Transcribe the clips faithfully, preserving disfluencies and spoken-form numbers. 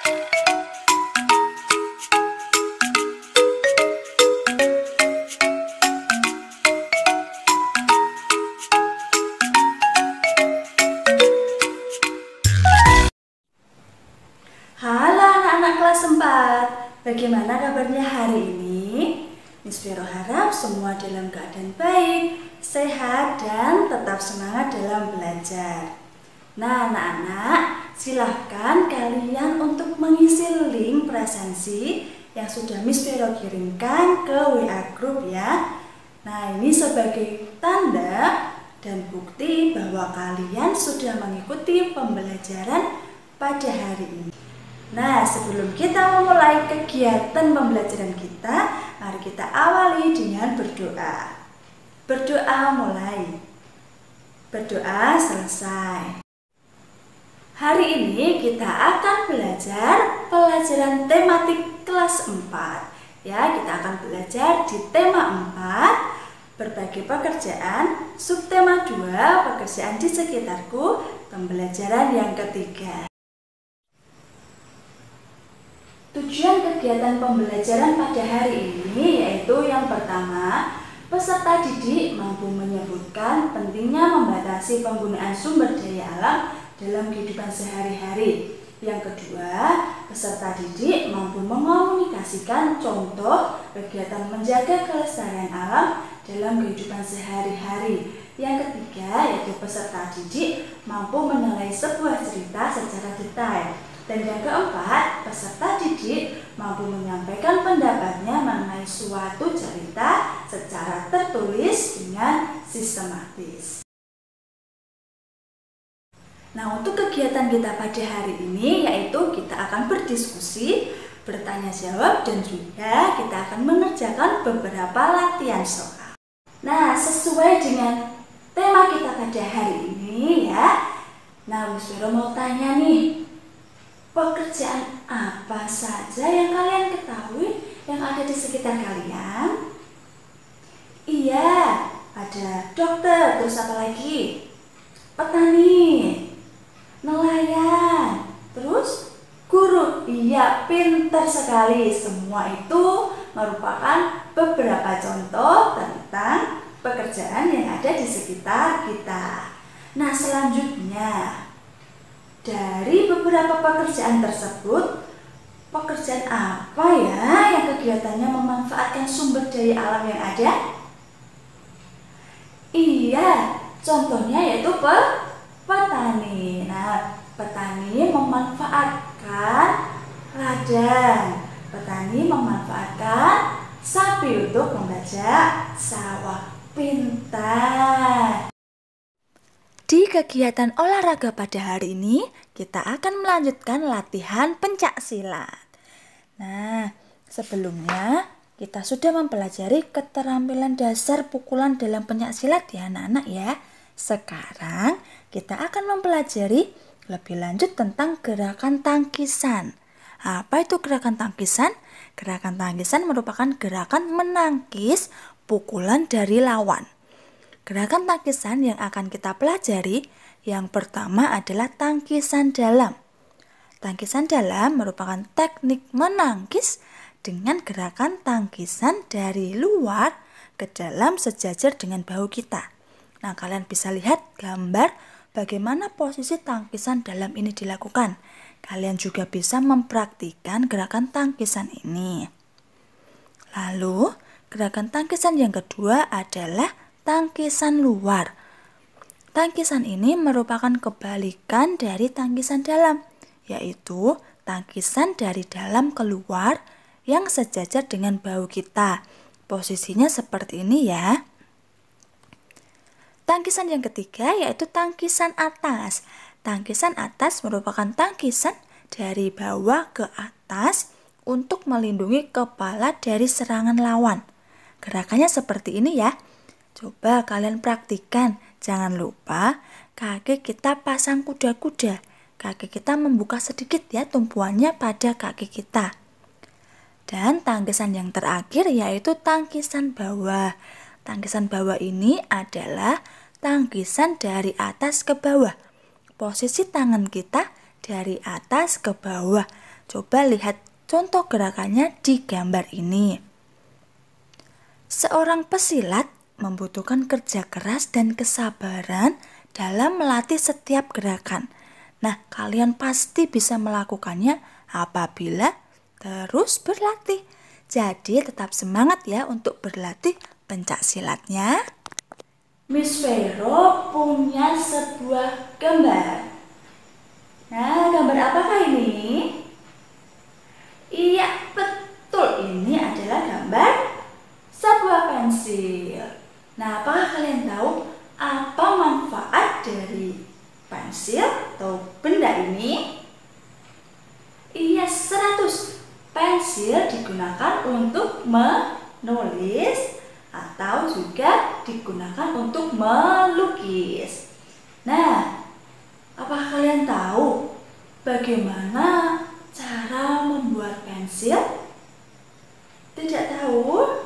Halo anak-anak kelas empat, bagaimana kabarnya hari ini? Miss Vero harap semua dalam keadaan baik, sehat, dan tetap semangat dalam belajar. Nah anak-anak, silahkan kalian untuk mengisi link presensi yang sudah Miss Vero kirimkan ke W A Group ya. Nah ini sebagai tanda dan bukti bahwa kalian sudah mengikuti pembelajaran pada hari ini. Nah, sebelum kita memulai kegiatan pembelajaran kita, mari kita awali dengan berdoa. Berdoa mulai. Berdoa selesai. Hari ini kita akan belajar pelajaran tematik kelas empat. Ya, kita akan belajar di tema empat, berbagai pekerjaan, subtema dua, pekerjaan di sekitarku, pembelajaran yang ketiga. Tujuan kegiatan pembelajaran pada hari ini yaitu yang pertama, peserta didik mampu menyebutkan pentingnya membatasi penggunaan sumber daya alam dalam kehidupan sehari-hari. Yang kedua, peserta didik mampu mengomunikasikan contoh kegiatan menjaga kelestarian alam dalam kehidupan sehari-hari. Yang ketiga, yaitu peserta didik mampu menilai sebuah cerita secara detail. Dan yang keempat, peserta didik mampu menyampaikan pendapatnya mengenai suatu cerita secara tertulis dengan sistematis. Nah, untuk kegiatan kita pada hari ini yaitu kita akan berdiskusi, bertanya jawab, dan juga kita akan mengerjakan beberapa latihan soal. Nah, sesuai dengan tema kita pada hari ini ya. Nah, Miss Vero mau tanya nih, pekerjaan apa saja yang kalian ketahui yang ada di sekitar kalian? Iya, ada dokter, terus apa lagi? Petani, nelayan, terus guru. Iya, pintar sekali. Semua itu merupakan beberapa contoh tentang pekerjaan yang ada di sekitar kita. Nah, selanjutnya, dari beberapa pekerjaan tersebut, pekerjaan apa ya yang kegiatannya memanfaatkan sumber daya alam yang ada? Iya, contohnya yaitu pe petani. Nah, petani memanfaatkan ladang. Petani memanfaatkan sapi untuk membajak sawah. Pintar. Di kegiatan olahraga pada hari ini, kita akan melanjutkan latihan pencak silat. Nah, sebelumnya kita sudah mempelajari keterampilan dasar pukulan dalam pencak silat ya anak-anak ya. Sekarang kita akan mempelajari lebih lanjut tentang gerakan tangkisan. Apa itu gerakan tangkisan? Gerakan tangkisan merupakan gerakan menangkis pukulan dari lawan. Gerakan tangkisan yang akan kita pelajari yang pertama adalah tangkisan dalam. Tangkisan dalam merupakan teknik menangkis dengan gerakan tangkisan dari luar ke dalam sejajar dengan bahu kita. Nah, kalian bisa lihat gambar bagaimana posisi tangkisan dalam ini dilakukan. Kalian juga bisa mempraktikkan gerakan tangkisan ini. Lalu, gerakan tangkisan yang kedua adalah tangkisan luar. Tangkisan ini merupakan kebalikan dari tangkisan dalam, yaitu tangkisan dari dalam keluar yang sejajar dengan bahu kita. Posisinya seperti ini ya. Tangkisan yang ketiga yaitu tangkisan atas. Tangkisan atas merupakan tangkisan dari bawah ke atas untuk melindungi kepala dari serangan lawan. Gerakannya seperti ini ya. Coba kalian praktikkan. Jangan lupa kaki kita pasang kuda-kuda. Kaki kita membuka sedikit ya tumpuannya pada kaki kita. Dan tangkisan yang terakhir yaitu tangkisan bawah. Tangkisan bawah ini adalah tangkisan dari atas ke bawah. Posisi tangan kita dari atas ke bawah. Coba lihat contoh gerakannya di gambar ini. Seorang pesilat membutuhkan kerja keras dan kesabaran dalam melatih setiap gerakan. Nah, kalian pasti bisa melakukannya apabila terus berlatih. Jadi tetap semangat ya untuk berlatih pencak silatnya. Miss Vero punya sebuah gambar. Nah, gambar apakah ini? Iya, betul. Ini adalah gambar sebuah pensil. Nah, apakah kalian tahu apa manfaat dari pensil atau benda ini? Iya, seratus. Pensil digunakan untuk menulis atau juga digunakan untuk melukis. Nah, apakah kalian tahu bagaimana cara membuat pensil? Tidak tahu?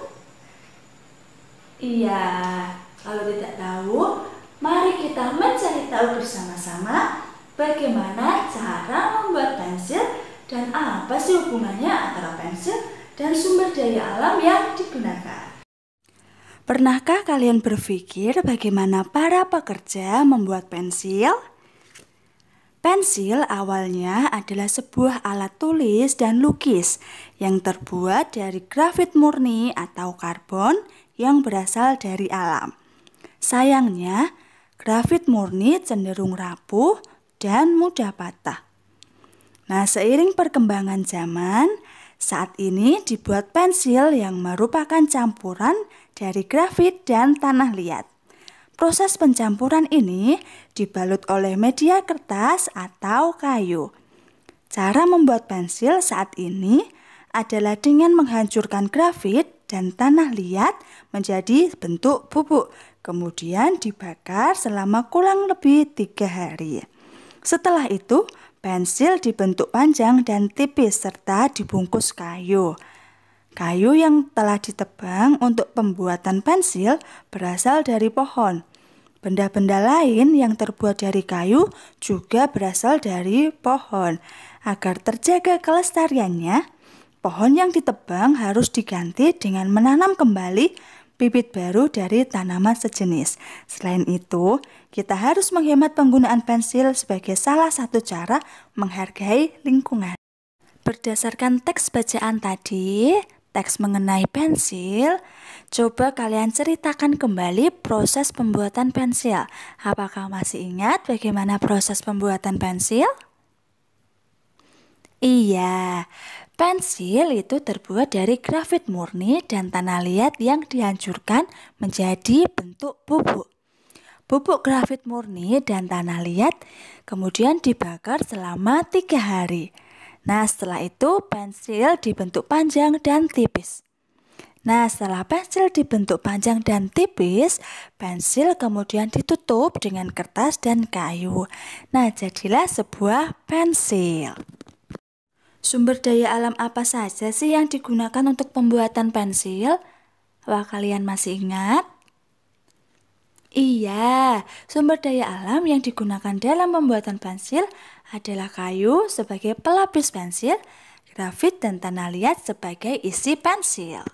Iya, kalau tidak tahu, mari kita mencari tahu bersama-sama bagaimana cara membuat pensil dan apa sih hubungannya antara pensil dan sumber daya alam yang digunakan. Pernahkah kalian berpikir bagaimana para pekerja membuat pensil? Pensil awalnya adalah sebuah alat tulis dan lukis yang terbuat dari grafit murni atau karbon yang berasal dari alam. Sayangnya, grafit murni cenderung rapuh dan mudah patah. Nah, seiring perkembangan zaman, saat ini dibuat pensil yang merupakan campuran dari grafit dan tanah liat. Proses pencampuran ini dibalut oleh media kertas atau kayu. Cara membuat pensil saat ini adalah dengan menghancurkan grafit dan tanah liat menjadi bentuk bubuk, kemudian dibakar selama kurang lebih tiga hari. Setelah itu, pensil dibentuk panjang dan tipis serta dibungkus kayu. Kayu yang telah ditebang untuk pembuatan pensil berasal dari pohon. Benda-benda lain yang terbuat dari kayu juga berasal dari pohon. Agar terjaga kelestariannya, pohon yang ditebang harus diganti dengan menanam kembali bibit baru dari tanaman sejenis. Selain itu, kita harus menghemat penggunaan pensil sebagai salah satu cara menghargai lingkungan. Berdasarkan teks bacaan tadi, teks mengenai pensil, coba kalian ceritakan kembali proses pembuatan pensil. Apakah masih ingat bagaimana proses pembuatan pensil? Iya, pensil itu terbuat dari grafit murni dan tanah liat yang dihancurkan menjadi bentuk bubuk. Bubuk grafit murni dan tanah liat kemudian dibakar selama tiga hari. Nah, setelah itu pensil dibentuk panjang dan tipis. Nah, setelah pensil dibentuk panjang dan tipis, pensil kemudian ditutup dengan kertas dan kayu. Nah, jadilah sebuah pensil. Sumber daya alam apa saja sih yang digunakan untuk pembuatan pensil? Wah, kalian masih ingat? Iya, sumber daya alam yang digunakan dalam pembuatan pensil adalah kayu sebagai pelapis pensil, grafit dan tanah liat sebagai isi pensil.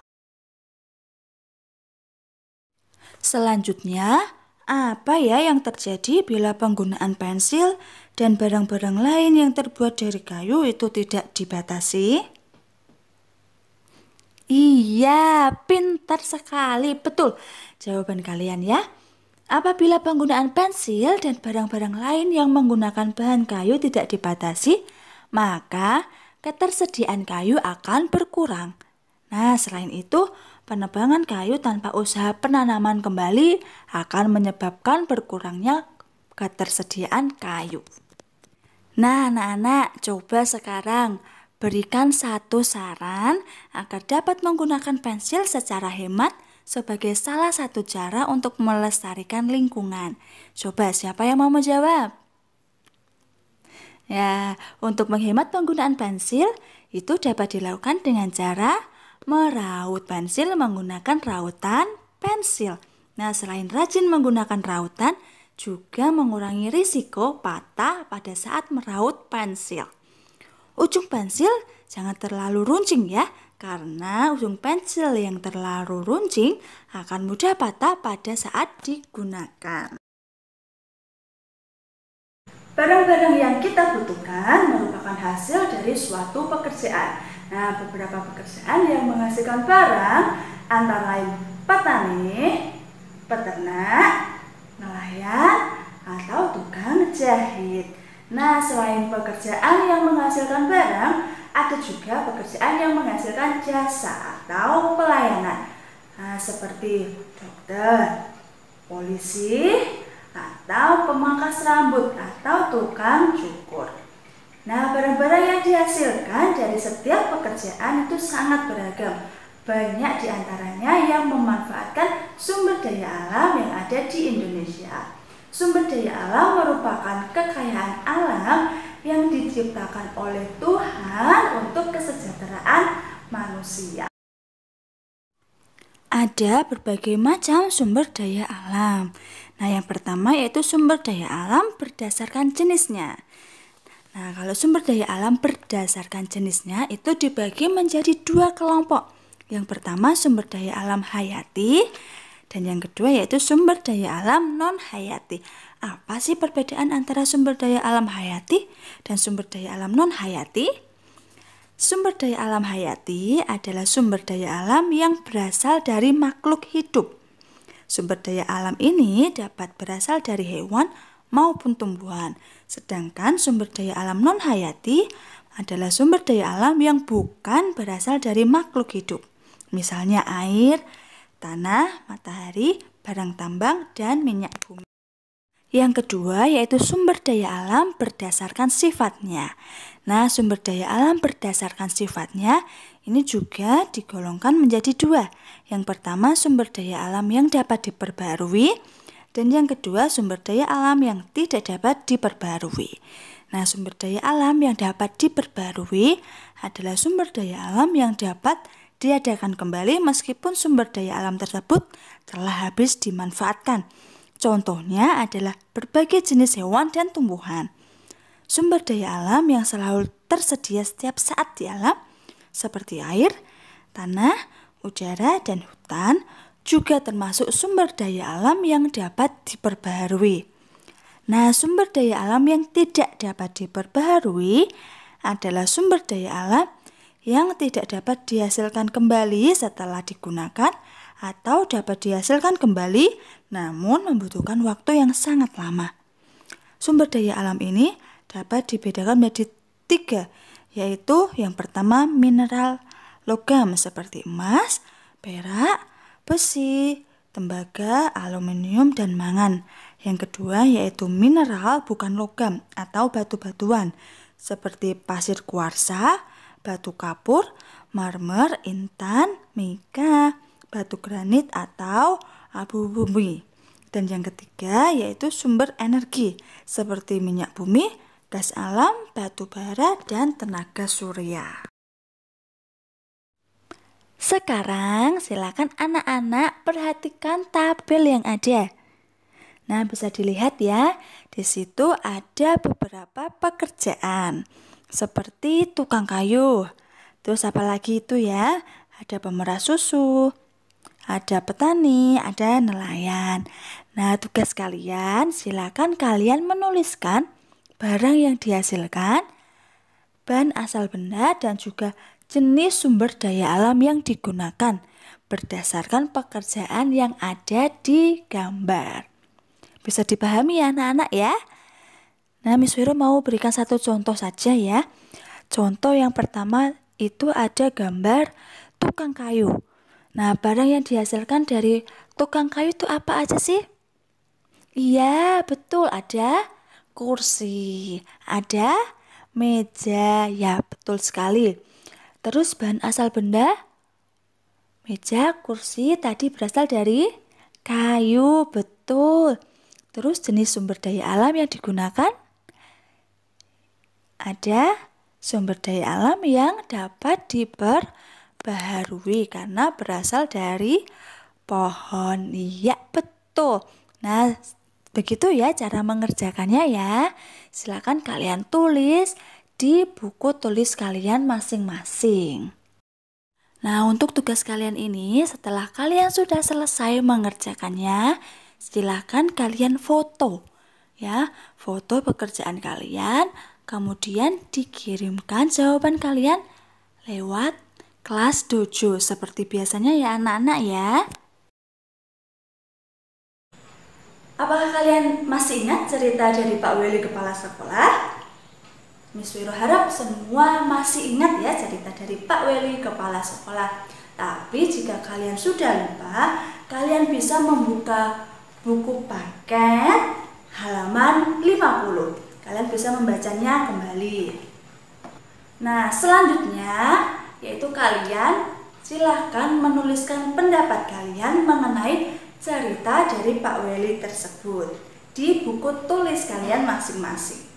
Selanjutnya, apa ya yang terjadi bila penggunaan pensil dan barang-barang lain yang terbuat dari kayu itu tidak dibatasi? Iya, pintar sekali, betul jawaban kalian ya. Apabila penggunaan pensil dan barang-barang lain yang menggunakan bahan kayu tidak dibatasi, maka ketersediaan kayu akan berkurang. Nah, selain itu, penebangan kayu tanpa usaha penanaman kembali akan menyebabkan berkurangnya ketersediaan kayu. Nah, anak-anak, coba sekarang berikan satu saran agar dapat menggunakan pensil secara hemat sebagai salah satu cara untuk melestarikan lingkungan. Coba siapa yang mau menjawab? Ya, untuk menghemat penggunaan pensil itu dapat dilakukan dengan cara meraut pensil menggunakan rautan pensil. Nah, selain rajin menggunakan rautan, juga mengurangi risiko patah pada saat meraut pensil. ujung pensil jangan terlalu runcing ya, karena ujung pensil yang terlalu runcing akan mudah patah pada saat digunakan. Barang-barang yang kita butuhkan merupakan hasil dari suatu pekerjaan. Nah, beberapa pekerjaan yang menghasilkan barang antara lain petani, peternak, nelayan, atau tukang jahit. Nah, selain pekerjaan yang menghasilkan barang, ada juga pekerjaan yang menghasilkan jasa atau pelayanan. Nah, seperti dokter, polisi, atau pemangkas rambut atau tukang cukur. Nah, barang-barang yang dihasilkan dari setiap pekerjaan itu sangat beragam. Banyak diantaranya yang memanfaatkan sumber daya alam yang ada di Indonesia. Sumber daya alam merupakan kekayaan alam yang diciptakan oleh Tuhan untuk kesejahteraan manusia. Ada berbagai macam sumber daya alam. Nah, yang pertama yaitu sumber daya alam berdasarkan jenisnya. Nah, kalau sumber daya alam berdasarkan jenisnya itu dibagi menjadi dua kelompok. Yang pertama sumber daya alam hayati dan yang kedua yaitu sumber daya alam non-hayati. Apa sih perbedaan antara sumber daya alam hayati dan sumber daya alam non-hayati? Sumber daya alam hayati adalah sumber daya alam yang berasal dari makhluk hidup. Sumber daya alam ini dapat berasal dari hewan maupun tumbuhan. Sedangkan sumber daya alam non-hayati adalah sumber daya alam yang bukan berasal dari makhluk hidup. Misalnya air, tanah, matahari, barang tambang, dan minyak bumi. Yang kedua yaitu sumber daya alam berdasarkan sifatnya. Nah, sumber daya alam berdasarkan sifatnya ini juga digolongkan menjadi dua. Yang pertama sumber daya alam yang dapat diperbarui dan yang kedua sumber daya alam yang tidak dapat diperbarui. Nah, sumber daya alam yang dapat diperbarui adalah sumber daya alam yang dapat diadakan kembali meskipun sumber daya alam tersebut telah habis dimanfaatkan. Contohnya adalah berbagai jenis hewan dan tumbuhan. Sumber daya alam yang selalu tersedia setiap saat di alam seperti air, tanah, udara, dan hutan juga termasuk sumber daya alam yang dapat diperbaharui. Nah, sumber daya alam yang tidak dapat diperbaharui adalah sumber daya alam yang tidak dapat dihasilkan kembali setelah digunakan atau dapat dihasilkan kembali namun membutuhkan waktu yang sangat lama. Sumber daya alam ini dapat dibedakan menjadi tiga, yaitu yang pertama mineral logam seperti emas, perak, besi, tembaga, aluminium, dan mangan. Yang kedua yaitu mineral bukan logam atau batu-batuan seperti pasir kuarsa, batu kapur, marmer, intan, mika, batu granit atau abu bumi. Dan yang ketiga yaitu sumber energi seperti minyak bumi, gas alam, batu bara, dan tenaga surya. Sekarang silakan anak-anak perhatikan tabel yang ada. Nah, bisa dilihat ya, di situ ada beberapa pekerjaan seperti tukang kayu. Terus apa lagi itu ya? Ada pemerah susu, ada petani, ada nelayan. Nah, tugas kalian silakan kalian menuliskan barang yang dihasilkan, bahan asal benda, dan juga jenis sumber daya alam yang digunakan berdasarkan pekerjaan yang ada di gambar. Bisa dipahami ya anak-anak ya? Nah, Miss Vero mau berikan satu contoh saja ya. Contoh yang pertama itu ada gambar tukang kayu. Nah, barang yang dihasilkan dari tukang kayu itu apa aja sih? Iya, betul, ada kursi, ada meja, ya betul sekali. Terus bahan asal benda, meja, kursi tadi berasal dari kayu, betul. Terus jenis sumber daya alam yang digunakan, ada sumber daya alam yang dapat diperbaharui karena berasal dari pohon. Iya, betul. Nah, begitu ya cara mengerjakannya ya. Silakan kalian tulis di buku tulis kalian masing-masing. Nah, untuk tugas kalian ini, setelah kalian sudah selesai mengerjakannya, silakan kalian foto. Ya, foto pekerjaan kalian, kemudian dikirimkan jawaban kalian lewat kelas dojo seperti biasanya ya anak-anak ya. Apakah kalian masih ingat cerita dari Pak Weli kepala sekolah? Miss Wiro harap semua masih ingat ya cerita dari Pak Weli kepala sekolah. Tapi jika kalian sudah lupa, kalian bisa membuka buku paket halaman lima puluh. Kalian bisa membacanya kembali. Nah, selanjutnya yaitu kalian silahkan menuliskan pendapat kalian mengenai cerita dari Pak Weli tersebut di buku tulis kalian masing-masing.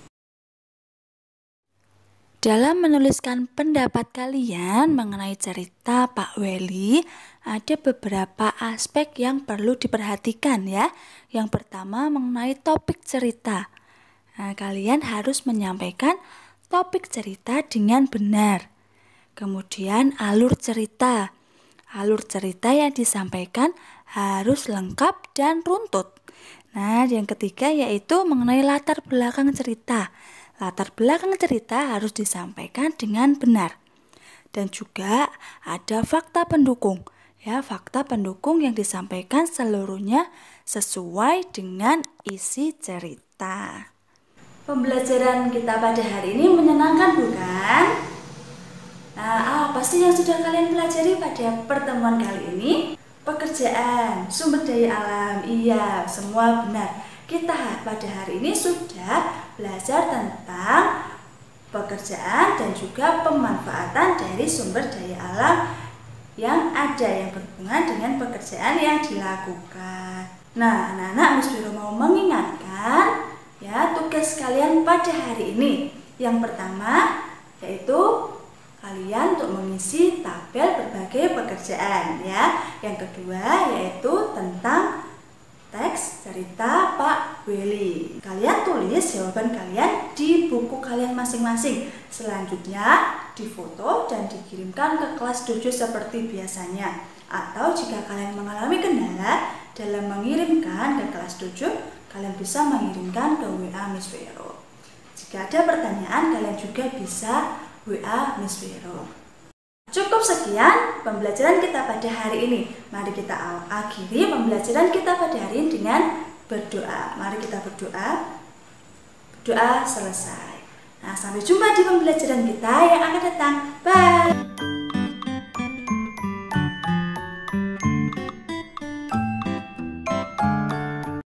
Dalam menuliskan pendapat kalian mengenai cerita Pak Weli, ada beberapa aspek yang perlu diperhatikan ya. Yang pertama mengenai topik cerita. Nah, kalian harus menyampaikan topik cerita dengan benar. Kemudian alur cerita. Alur cerita yang disampaikan harus lengkap dan runtut. Nah, yang ketiga yaitu mengenai latar belakang cerita. Latar belakang cerita harus disampaikan dengan benar. Dan juga ada fakta pendukung. Ya, fakta pendukung yang disampaikan seluruhnya sesuai dengan isi cerita. Pembelajaran kita pada hari ini menyenangkan bukan? Nah, apa sih yang sudah kalian pelajari pada pertemuan kali ini? Pekerjaan, sumber daya alam, iya, semua benar. Kita pada hari ini sudah belajar tentang pekerjaan dan juga pemanfaatan dari sumber daya alam yang ada yang berhubungan dengan pekerjaan yang dilakukan. Nah, anak-anak, Miss Wiro mau mengingatkan ya tugas kalian pada hari ini. Yang pertama yaitu kalian untuk mengisi tabel berbagai pekerjaan ya. Yang kedua yaitu tentang teks cerita Pak Weli. Kalian tulis jawaban kalian di buku kalian masing-masing. Selanjutnya difoto dan dikirimkan ke kelas dojo seperti biasanya. Atau jika kalian mengalami kendala dalam mengirimkan ke kelas dojo, kalian bisa mengirimkan ke W A Miss Wiro. Jika ada pertanyaan, kalian juga bisa W A Miss Wiro. Cukup sekian pembelajaran kita pada hari ini. Mari kita akhiri pembelajaran kita pada hari ini dengan berdoa. Mari kita berdoa. Doa selesai. Nah, sampai jumpa di pembelajaran kita yang akan datang.